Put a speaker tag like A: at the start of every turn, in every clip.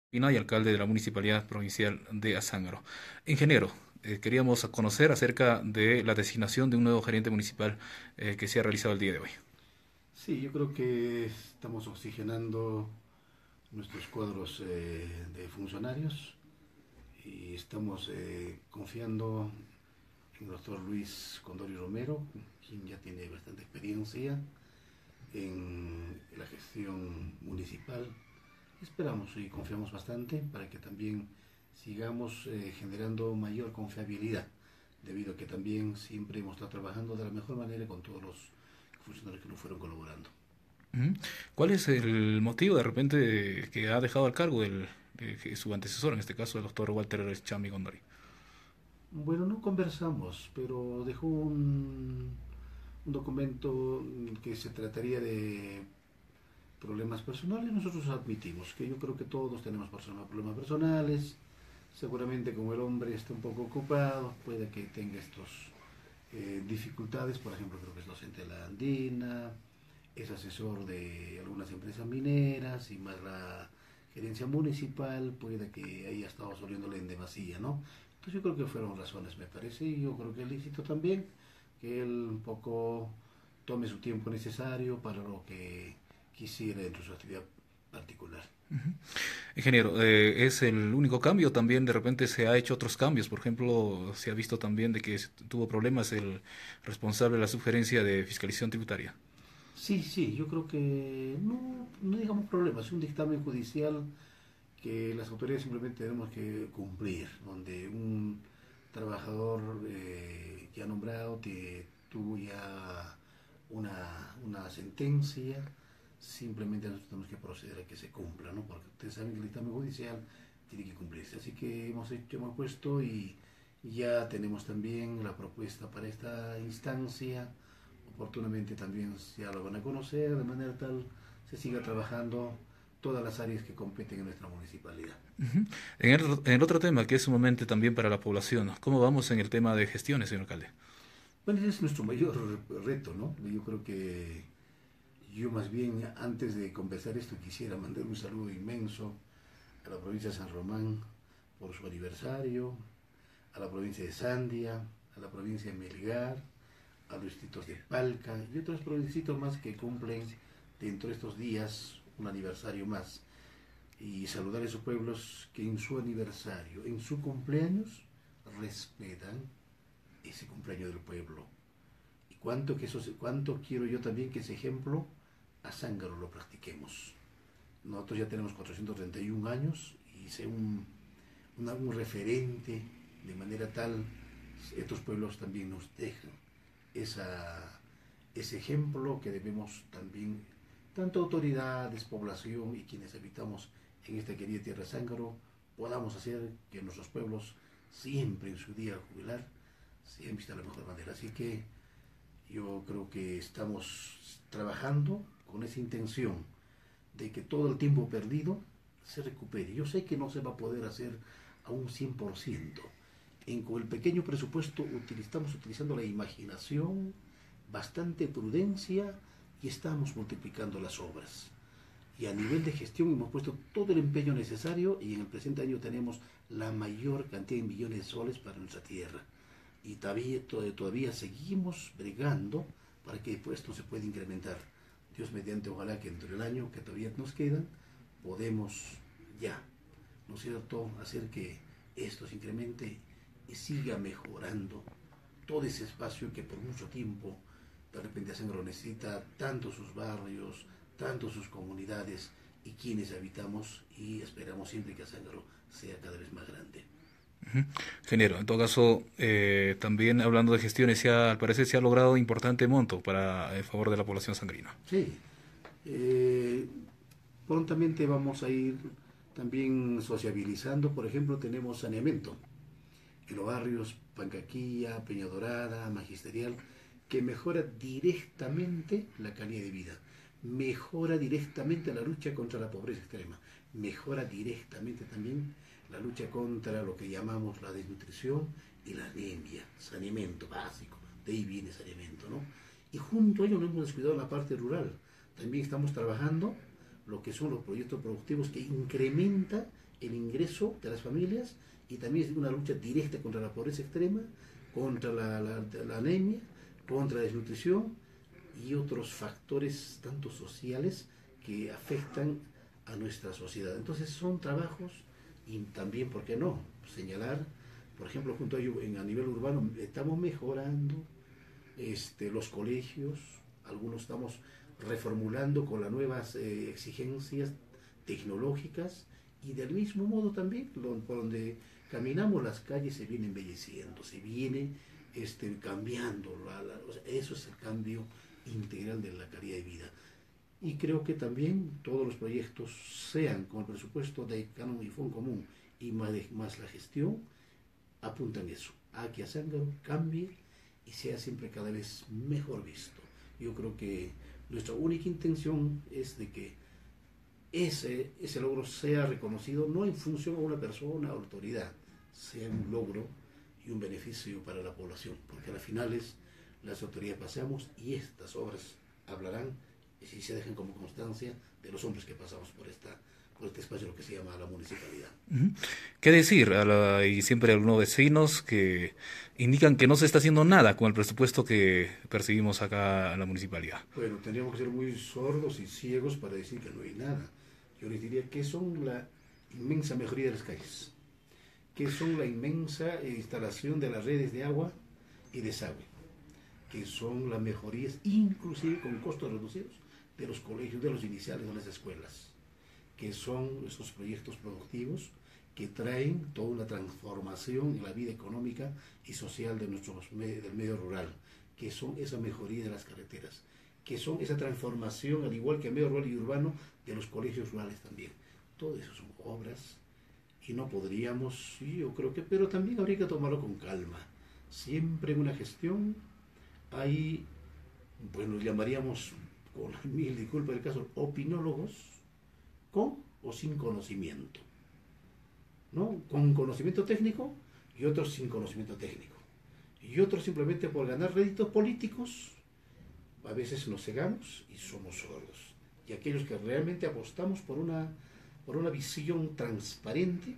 A: Pina y alcalde de la Municipalidad Provincial de Azángaro. Ingeniero, queríamos conocer acerca de la designación de un nuevo gerente municipal que se ha realizado el día de hoy.
B: Sí, yo creo que estamos oxigenando nuestros cuadros de funcionarios y estamos confiando en el doctor Luis Condori Romero, quien ya tiene bastante experiencia en la gestión municipal. Esperamos y confiamos bastante para que también sigamos generando mayor confiabilidad, debido a que también siempre hemos estado trabajando de la mejor manera con todos los funcionarios que nos fueron colaborando.
A: Ujú. ¿Cuál es el motivo de repente que ha dejado al cargo su antecesor, en este caso el doctor Walter Chami Gondori?
B: Bueno, no conversamos, pero dejó un documento que se trataría de problemas personales. Nosotros admitimos que yo creo que todos tenemos problemas personales. Seguramente como el hombre está un poco ocupado, puede que tenga estos dificultades. Por ejemplo, creo que es docente de la Andina, es asesor de algunas empresas mineras y más la gerencia municipal, puede que haya estado soliéndole en demasía, ¿no? Entonces yo creo que fueron razones, me parece, y yo creo que es lícito también que él un poco tome su tiempo necesario para lo que quisiera dentro de su actividad particular.
A: Ingeniero, ¿es el único cambio? También de repente se ha hecho otros cambios. Por ejemplo, se ha visto también de que tuvo problemas el responsable de la sugerencia de fiscalización tributaria.
B: Sí, sí, yo creo que no digamos problemas, es un dictamen judicial que las autoridades simplemente tenemos que cumplir, donde un trabajador ya nombrado que tuvo ya una sentencia, simplemente nosotros tenemos que proceder a que se cumpla, ¿no? Porque ustedes saben que el dictamen judicial tiene que cumplirse. Así que hemos puesto y ya tenemos también la propuesta para esta instancia. Oportunamente también ya lo van a conocer, de manera tal se siga trabajando todas las áreas que competen en nuestra municipalidad.
A: Ujú. En el otro tema, que es sumamente también para la población, ¿cómo vamos en el tema de gestiones, señor alcalde?
B: Bueno, ese es nuestro mayor reto, ¿no? Yo creo que yo más bien antes de conversar esto quisiera mandar un saludo inmenso a la provincia de San Román por su aniversario, a la provincia de Sandia, a la provincia de Melgar, a los distritos de Palca y otros provincias más que cumplen dentro de estos días un aniversario más. Y saludar a esos pueblos que en su aniversario, en su cumpleaños, respetan ese cumpleaños del pueblo. Y cuánto quiero yo también que ese ejemplo a Zángaro lo practiquemos. Nosotros ya tenemos 431 años y ser un referente de manera tal, estos pueblos también nos dejan esa, ese ejemplo que debemos también, tanto autoridades, población y quienes habitamos en esta querida tierra zángaro, podamos hacer que nuestros pueblos siempre en su día jubilar sean vistos de la mejor manera. Así que yo creo que estamos trabajando con esa intención de que todo el tiempo perdido se recupere. Yo sé que no se va a poder hacer a un 100%. Con el pequeño presupuesto estamos utilizando la imaginación, bastante prudencia y estamos multiplicando las obras. Y a nivel de gestión hemos puesto todo el empeño necesario y en el presente año tenemos la mayor cantidad de millones de soles para nuestra tierra. Y todavía seguimos bregando para que esto se pueda incrementar. Dios mediante, ojalá que dentro del año que todavía nos quedan, podemos ya, ¿no es cierto?, hacer que esto se incremente y siga mejorando todo ese espacio que por mucho tiempo de repente Sangro necesita, tanto sus barrios, tanto sus comunidades y quienes habitamos y esperamos siempre que Sangro sea cada vez más grande.
A: Ujú. Ingeniero, en todo caso, también hablando de gestiones, al parecer se ha logrado importante monto para el favor de la población sangrina.
B: Sí, eh, prontamente vamos a ir también sociabilizando, por ejemplo, tenemos saneamiento en los barrios Pancaquilla, Peña Dorada, Magisterial, que mejora directamente la calidad de vida, mejora directamente la lucha contra la pobreza extrema, mejora directamente también la lucha contra lo que llamamos la desnutrición y la anemia, saneamiento básico, de ahí viene saneamiento, ¿no? Y junto a ello no hemos descuidado la parte rural, también estamos trabajando lo que son los proyectos productivos que incrementan el ingreso de las familias y también es una lucha directa contra la pobreza extrema, contra la anemia, contra la desnutrición y otros factores tanto sociales que afectan a nuestra sociedad. Entonces son trabajos y también, ¿por qué no?, señalar, por ejemplo, junto a ello, a nivel urbano estamos mejorando los colegios, algunos estamos reformulando con las nuevas exigencias tecnológicas y del mismo modo también por donde caminamos las calles se viene embelleciendo, se viene cambiando, o sea, eso es el cambio integral de la calidad de vida. Y creo que también todos los proyectos, sean con el presupuesto de Canon y Fondo Común y más la gestión, apuntan eso, a que Azángaro cambie y sea siempre cada vez mejor visto. Yo creo que nuestra única intención es de que ese logro sea reconocido no en función a una persona o autoridad, sea un logro y un beneficio para la población, porque a las finales las autoridades pasamos y estas obras hablarán, y si se dejan como constancia, de los hombres que pasamos por este espacio, lo que se llama la municipalidad.
A: ¿Qué decir? Y siempre algunos vecinos que indican que no se está haciendo nada con el presupuesto que percibimos acá en la municipalidad.
B: Bueno, tendríamos que ser muy sordos y ciegos para decir que no hay nada. Yo les diría que son la inmensa mejoría de las calles, que son la inmensa instalación de las redes de agua y desagüe, que son las mejorías, inclusive con costos reducidos, de los colegios, de los iniciales, de las escuelas, que son esos proyectos productivos que traen toda una transformación en la vida económica y social del medio rural, que son esa mejoría de las carreteras, que son esa transformación, al igual que en medio rural y urbano, de los colegios rurales también. Todo eso son obras y no podríamos, yo creo que, pero también habría que tomarlo con calma. Siempre en una gestión hay, bueno, llamaríamos, con mil disculpas del caso, opinólogos con o sin conocimiento, ¿no? Con conocimiento técnico y otros sin conocimiento técnico. Y otros simplemente por ganar réditos políticos, a veces nos cegamos y somos sordos. Y aquellos que realmente apostamos por una visión transparente,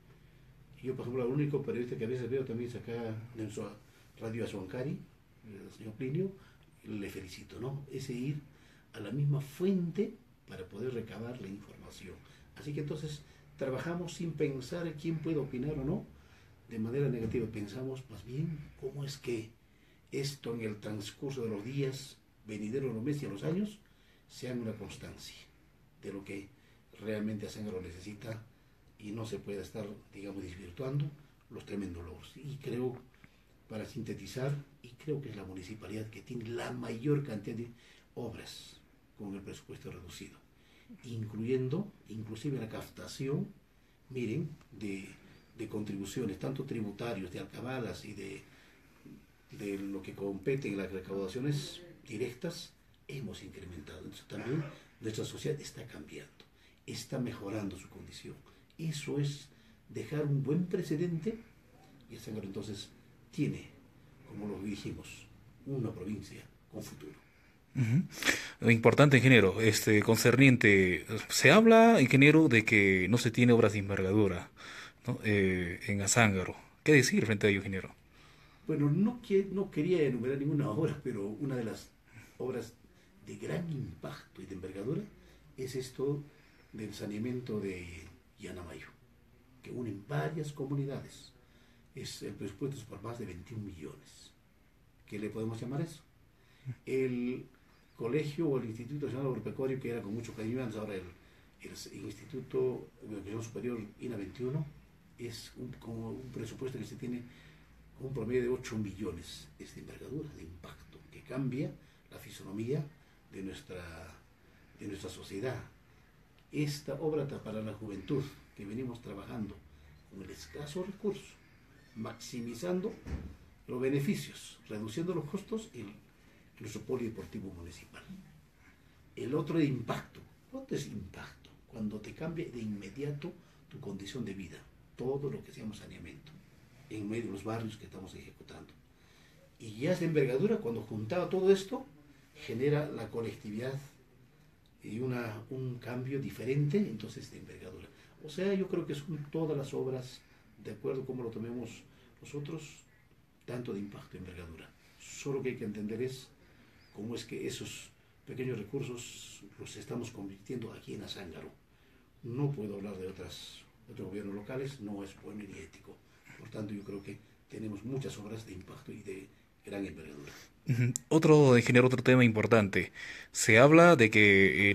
B: yo por ejemplo el único periodista que a veces veo también es acá en su Radio Azuancari, el señor Plinio, le felicito, ¿no? Ese ir a la misma fuente para poder recabar la información. Así que entonces trabajamos sin pensar quién puede opinar o no de manera negativa, pensamos más bien cómo es que esto en el transcurso de los días, venideros, los meses y los años, sean una constancia de lo que realmente Azángaro necesita y no se pueda estar, digamos, desvirtuando los tremendos logros. Y creo, para sintetizar, y creo que es la municipalidad que tiene la mayor cantidad de obras con el presupuesto reducido, incluyendo inclusive la captación, miren, de contribuciones, tanto tributarios, de alcabalas y de lo que compete en las recaudaciones directas, hemos incrementado. Entonces también nuestra sociedad está cambiando, está mejorando su condición. Eso es dejar un buen precedente y Azángaro entonces tiene, como lo dijimos, una provincia con futuro.
A: Importante, ingeniero, concerniente, se habla, ingeniero, de que no se tiene obras de envergadura, ¿no? En Azángaro. ¿Qué decir frente a ello, ingeniero?
B: Bueno, no quería enumerar ninguna obra, pero una de las obras de gran impacto y de envergadura es esto del saneamiento de Yanamayo, que unen varias comunidades. El presupuesto es por más de 21 millones. ¿Qué le podemos llamar eso? El colegio o el Instituto Nacional Agropecuario, que era con mucho cariño antes, ahora el Instituto de Educación Superior INA 21, es como un presupuesto que se tiene un promedio de 8 millones. Es de envergadura, de impacto, que cambia la fisonomía de nuestra sociedad. Esta obra para la juventud que venimos trabajando con el escaso recurso, maximizando los beneficios, reduciendo los costos en nuestro polideportivo municipal. El otro de impacto. ¿Cuánto es impacto? Cuando te cambia de inmediato tu condición de vida, todo lo que se llama saneamiento, en medio de los barrios que estamos ejecutando. Y ya es de envergadura, cuando juntaba todo esto, genera la colectividad y un cambio diferente, entonces de envergadura. O sea, yo creo que son todas las obras, de acuerdo a cómo lo tomemos nosotros, tanto de impacto y envergadura. Solo que hay que entender es cómo es que esos pequeños recursos los estamos convirtiendo aquí en Azángaro. No puedo hablar de otros gobiernos locales, no es bueno ni ético. Por tanto, yo creo que tenemos muchas obras de impacto y de gran envergadura.
A: Ujú. Otro, ingeniero, otro tema importante. Se habla de que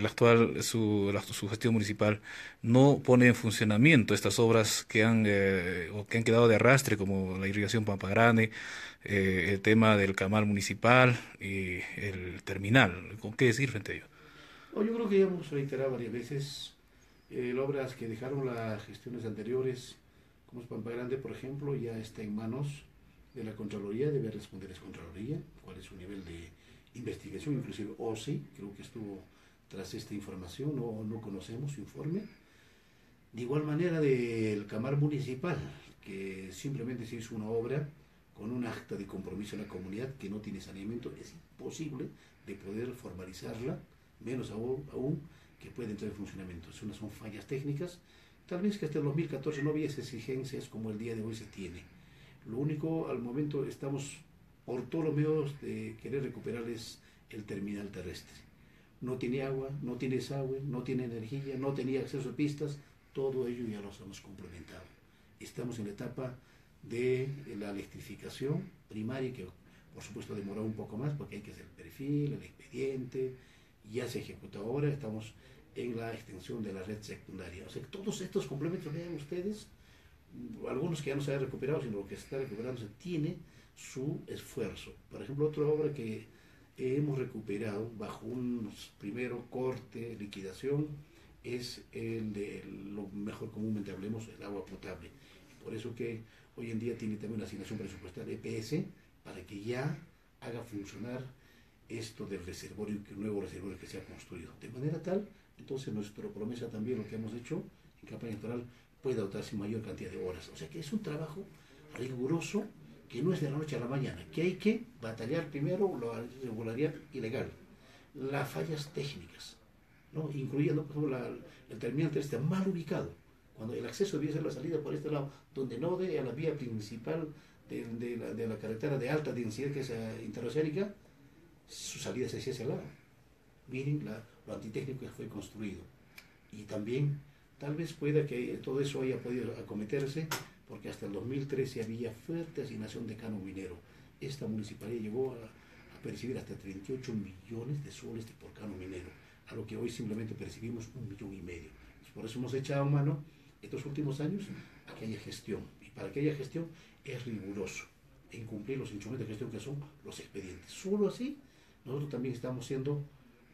A: su gestión municipal no pone en funcionamiento estas obras que o que han quedado de arrastre, como la irrigación Pampa Grande, el tema del canal municipal y el terminal. ¿Con qué decir frente a ello?
B: No, yo creo que ya hemos reiterado varias veces obras que dejaron las gestiones anteriores, como es Pampa Grande, por ejemplo, ya está en manos de la Contraloría, debe responder esa Contraloría, cuál es su nivel de investigación, inclusive OSI, creo que estuvo tras esta información, no conocemos su informe. De igual manera del Camar Municipal, que simplemente se hizo una obra con un acta de compromiso en la comunidad que no tiene saneamiento, es imposible de poder formalizarla, menos aún que pueda entrar en funcionamiento. Son fallas técnicas, tal vez que hasta el 2014 no hubiese exigencias como el día de hoy se tiene. Lo único, al momento estamos por todos los medios de querer recuperar es el terminal terrestre. No tiene agua, no tiene desagüe, no tiene energía, no tenía acceso a pistas, todo ello ya lo hemos complementado. Estamos en la etapa de la electrificación primaria, que por supuesto demoró un poco más porque hay que hacer el perfil, el expediente, ya se ejecuta ahora, estamos en la extensión de la red secundaria. O sea, todos estos complementos, vean ustedes, algunos que ya no se han recuperado, sino lo que se está recuperando, se tiene su esfuerzo. Por ejemplo, otra obra que hemos recuperado bajo un primero corte, liquidación, es el de lo mejor comúnmente hablemos, el agua potable. Por eso que hoy en día tiene también una asignación presupuestal EPS para que ya haga funcionar esto del reservorio, que un nuevo reservorio que se ha construido. De manera tal, entonces nuestra promesa también, lo que hemos hecho en campaña electoral, puede dotarse mayor cantidad de horas. O sea que es un trabajo riguroso que no es de la noche a la mañana, que hay que batallar primero la irregularidad ilegal, las fallas técnicas, ¿no? Incluyendo por ejemplo, el terminal está mal ubicado, cuando el acceso debía ser la salida por este lado, donde no dé a la vía principal de la carretera de alta densidad, que es interoceánica, su salida se hacía hacia el lado. Miren lo antitécnico que fue construido. Y también tal vez pueda que todo eso haya podido acometerse porque hasta el 2013 había fuerte asignación de canon minero. Esta municipalidad llegó a percibir hasta 38 millones de soles por canon minero, a lo que hoy simplemente percibimos 1,5 millones. Por eso hemos echado mano estos últimos años a que haya gestión. Y para que haya gestión es riguroso en cumplir los instrumentos de gestión que son los expedientes. Solo así nosotros también estamos siendo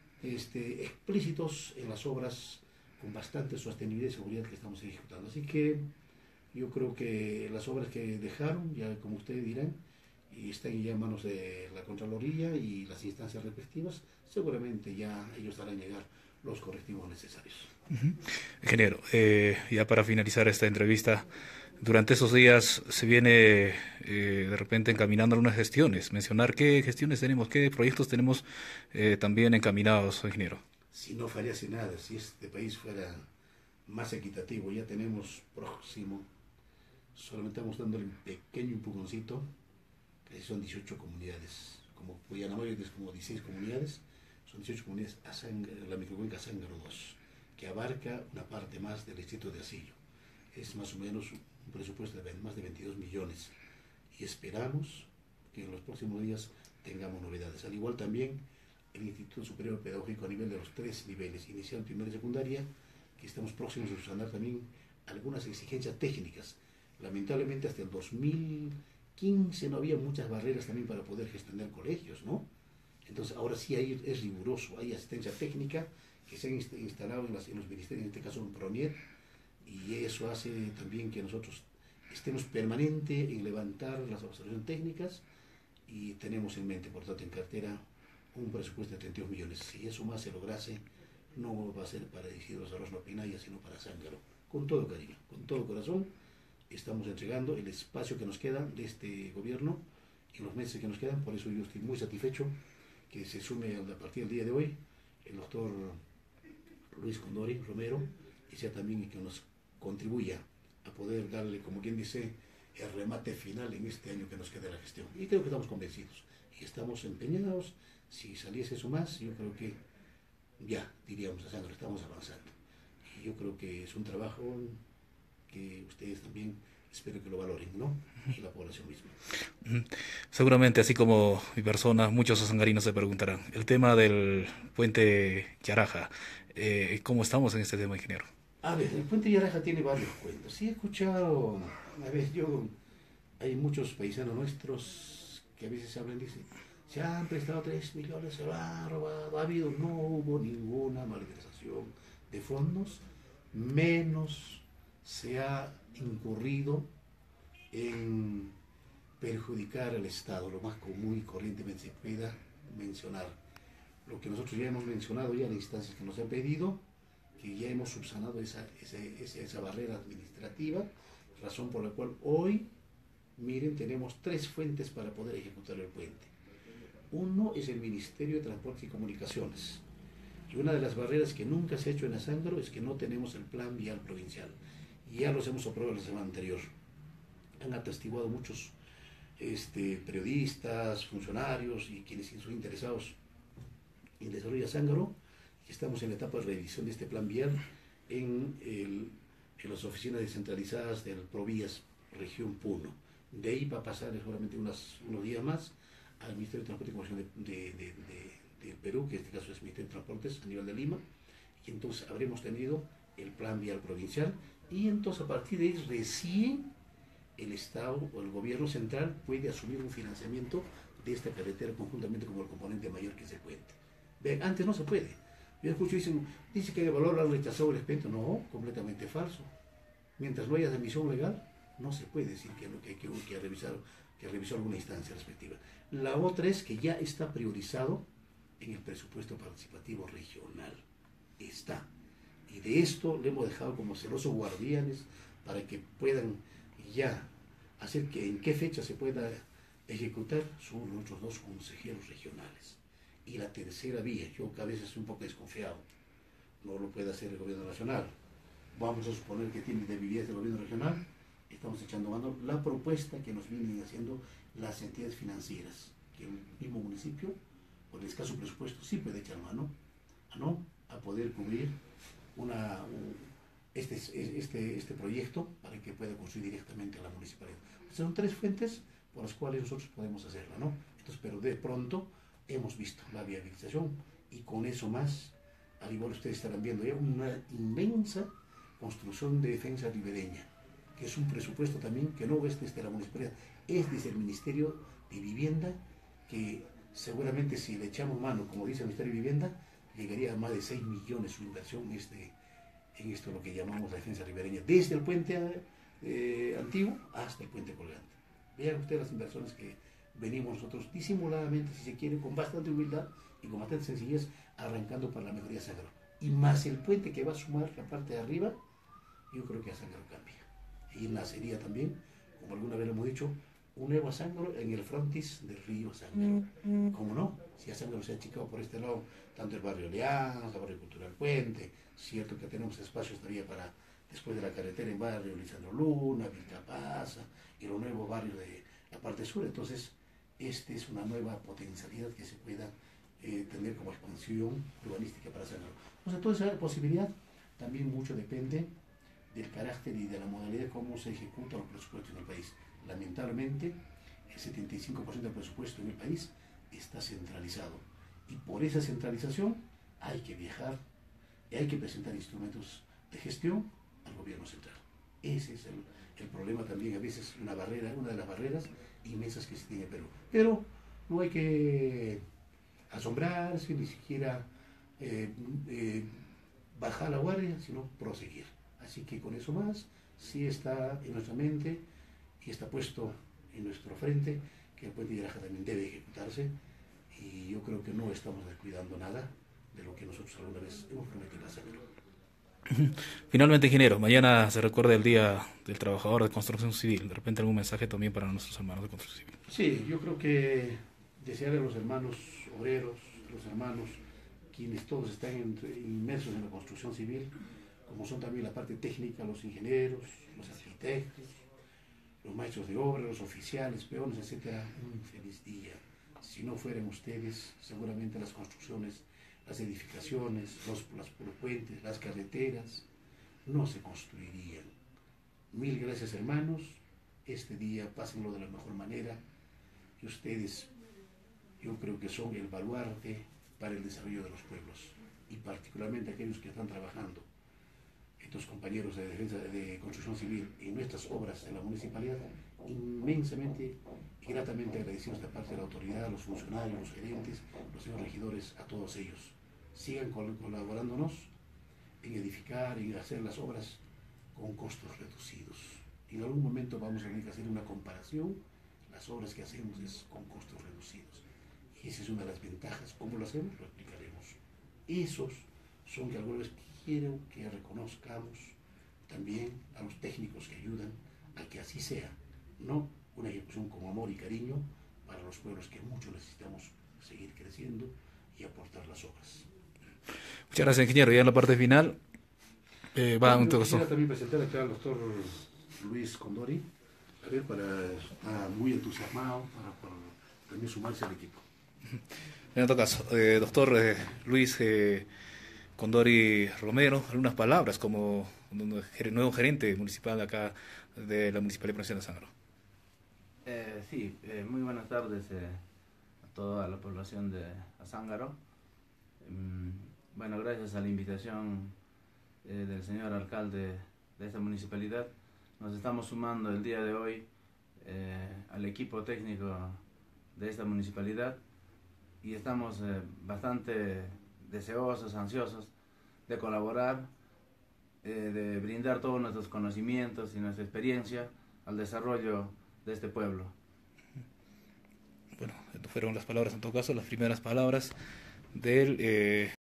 B: explícitos en las obras con bastante sostenibilidad y seguridad que estamos ejecutando. Así que yo creo que las obras que dejaron, ya como ustedes dirán, y están ya en manos de la Contraloría y las instancias respectivas, seguramente ya ellos harán llegar los correctivos necesarios.
A: Ujú. Ingeniero, ya para finalizar esta entrevista, durante esos días se viene de repente encaminando algunas gestiones. Mencionar qué gestiones tenemos, qué proyectos tenemos también encaminados, ingeniero.
B: Si no fallase nada, si este país fuera más equitativo, ya tenemos próximo, solamente estamos dándole un pequeño empujoncito, que son 18 comunidades, como Puyanamayo es como 16 comunidades, son 18 comunidades, la microcuenca Zángaro 2, que abarca una parte más del distrito de Asillo. Es más o menos un presupuesto de más de 22 millones y esperamos que en los próximos días tengamos novedades. Al igual también el Instituto Superior Pedagógico a nivel de los 3 niveles, inicial, primaria y secundaria, que estamos próximos a subsanar también algunas exigencias técnicas. Lamentablemente hasta el 2015 no había muchas barreras también para poder gestionar colegios, ¿no? Entonces ahora sí es riguroso, hay asistencia técnica que se han instalado en los ministerios, en este caso en PRONIET, y eso hace también que nosotros estemos permanente en levantar las observaciones técnicas y tenemos en mente, por tanto, en cartera un presupuesto de 32 millones. Si eso más se lograse, no va a ser para Isidro Sarosno Pinaya, sino para Zángaro. Con todo cariño, con todo corazón, estamos entregando el espacio que nos queda de este gobierno en los meses que nos quedan. Por eso yo estoy muy satisfecho que se sume a partir del día de hoy el doctor Luis Condori Romero, y sea también el que nos contribuya a poder darle, como quien dice, el remate final en este año que nos queda de la gestión. Y creo que estamos convencidos y estamos empeñados. Si saliese eso más, yo creo que ya, diríamos, Sandro, estamos avanzando. Y yo creo que es un trabajo que ustedes también espero que lo valoren, ¿no? Y la población misma.
A: Seguramente, así como mi persona, muchos sangarinos se preguntarán. El tema del puente Yaraja, ¿cómo estamos en este tema, ingeniero?
B: A ver, el puente Yaraja tiene varios cuentos. Sí he escuchado, a ver, hay muchos paisanos nuestros que a veces hablan, dicen, se han prestado 3 millones, se lo han robado, no hubo ninguna malversación de fondos, menos se ha incurrido en perjudicar al Estado, lo más común y corrientemente se pueda mencionar. Lo que nosotros ya hemos mencionado ya en instancias que nos han pedido, que ya hemos subsanado esa barrera administrativa, razón por la cual hoy, miren, tenemos 3 fuentes para poder ejecutar el puente. Uno es el Ministerio de Transportes y Comunicaciones. Y una de las barreras que nunca se ha hecho en Azángaro es que no tenemos el plan vial provincial. Y ya los hemos aprobado la semana anterior. Han atestiguado muchos periodistas, funcionarios y quienes son interesados en el desarrollo de Azángaro. Y estamos en la etapa de revisión de este plan vial en las oficinas descentralizadas del Provías, región Puno. De ahí va a pasar seguramente unos días más al Ministerio de Transporte y Comunicación del Perú, que en este caso es el Ministerio de Transportes a nivel de Lima, y entonces habremos tenido el plan vial provincial, y entonces a partir de ahí recién el Estado o el gobierno central puede asumir un financiamiento de esta carretera conjuntamente con el componente mayor que es el puente. Vean, antes no se puede. Yo escucho, dice que el valor lo han rechazado el expediente. No, completamente falso. Mientras no haya admisión legal, no se puede decir que hay que revisar alguna instancia respectiva. La otra es que ya está priorizado en el presupuesto participativo regional. Está. Y de esto le hemos dejado como celosos guardianes para que puedan ya hacer que en qué fecha se pueda ejecutar son nuestros 2 consejeros regionales. Y la tercera vía, yo que a veces soy un poco desconfiado, no lo puede hacer el gobierno nacional. Vamos a suponer que tiene debilidades del gobierno regional, estamos echando mano la propuesta que nos vienen haciendo las entidades financieras, que el mismo municipio, por el escaso presupuesto, sí puede echar mano a poder cubrir este proyecto para que pueda construir directamente a la municipalidad. Son 3 fuentes por las cuales nosotros podemos hacerla, ¿no? Entonces, pero de pronto hemos visto la viabilización y con eso más, al igual ustedes estarán viendo ya una inmensa construcción de defensa ribereña, que es un presupuesto también que no es desde la municipalidad, es desde el Ministerio de Vivienda, que seguramente si le echamos mano, como dice el Ministerio de Vivienda, llegaría a más de 6 millones su inversión en esto lo que llamamos la defensa ribereña, desde el puente antiguo hasta el puente colgante. Vean ustedes las inversiones que venimos nosotros disimuladamente, si se quiere, con bastante humildad y con bastante sencillez, arrancando para la mejoría de Azángaro. Y más el puente que va a sumar la parte de arriba, yo creo que Azángaro cambia. Y nacería también, como alguna vez lo hemos dicho, un nuevo Azángaro en el frontis del río Azángaro. ¿Cómo no? Si Azángaro se ha achicado por este lado, tanto el barrio Alianza, el barrio Cultural Puente, cierto que tenemos espacios todavía para, después de la carretera, en barrio Lisandro Luna, Vilcapasa, y los nuevos barrios de la parte sur. Entonces, esta es una nueva potencialidad que se pueda tener como expansión urbanística para Azángaro. Entonces, toda esa posibilidad también mucho depende del carácter y de la modalidad de cómo se ejecutan los presupuestos en el país. Lamentablemente, el 75% del presupuesto en el país está centralizado. Y por esa centralización hay que viajar y hay que presentar instrumentos de gestión al gobierno central. Ese es el problema también, a veces una de las barreras inmensas que se tiene en Perú. Pero no hay que asombrarse, ni siquiera bajar la guardia, sino proseguir. Así que con eso más, sí está en nuestra mente y está puesto en nuestro frente que el puente de Yaraja también debe ejecutarse, y yo creo que no estamos descuidando nada de lo que nosotros alguna vez hemos prometido hacerlo.
A: Finalmente, ingeniero, mañana se recuerda el Día del Trabajador de Construcción Civil. De repente algún mensaje también para nuestros hermanos de construcción civil.
B: Sí, yo creo que desearle a los hermanos obreros, los hermanos, quienes todos están inmersos en la construcción civil, como son también la parte técnica, los ingenieros, los arquitectos, los maestros de obra, los oficiales, peones, etcétera. Un feliz día. Si no fueran ustedes, seguramente las construcciones, las edificaciones, los puentes, las carreteras, no se construirían. Mil gracias, hermanos. Este día pásenlo de la mejor manera. Y ustedes, yo creo que son el baluarte para el desarrollo de los pueblos, y particularmente aquellos que están trabajando, estos compañeros de defensa de construcción civil en nuestras obras en la municipalidad, inmensamente y gratamente agradecidos de parte de la autoridad, los funcionarios, los gerentes, los señores regidores, a todos ellos. Sigan colaborándonos en edificar, en hacer las obras con costos reducidos. Y en algún momento vamos a tener que hacer una comparación. Las obras que hacemos es con costos reducidos. Y esa es una de las ventajas. ¿Cómo lo hacemos? Lo explicaremos. Esos son que alguna vez quiero que reconozcamos también a los técnicos que ayudan a que así sea, no una ejecución con amor y cariño para los pueblos que mucho necesitamos seguir creciendo y aportar las obras.
A: Muchas gracias, ingeniero. Ya en la parte final va un
B: Yo
A: trozo.
B: quisiera también presentar acá al doctor Luis Condori, a ver, está muy entusiasmado para también sumarse al equipo.
A: En otro caso, doctor Luis Condori Romero, algunas palabras como nuevo gerente municipal de acá de la Municipalidad Provincial de Sangaro.
C: Sí, muy buenas tardes a toda la población de Azángaro. Bueno, gracias a la invitación del señor alcalde de esta municipalidad, nos estamos sumando el día de hoy al equipo técnico de esta municipalidad y estamos bastante deseosos, ansiosos de colaborar, de brindar todos nuestros conocimientos y nuestra experiencia al desarrollo de este pueblo.
A: Bueno, fueron las palabras, en todo caso, las primeras palabras del